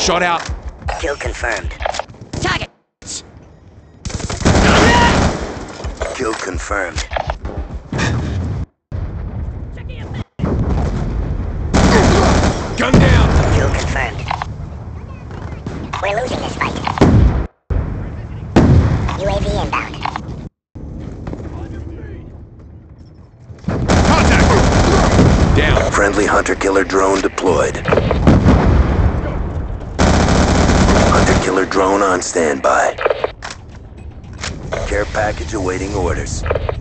Shot out. Kill confirmed. Target. Kill confirmed. Gun down. Kill confirmed. We're losing this fight. UAV inbound. Contact. Down. Friendly hunter-killer drone deployed. Hunter-killer drone on standby. Care package awaiting orders.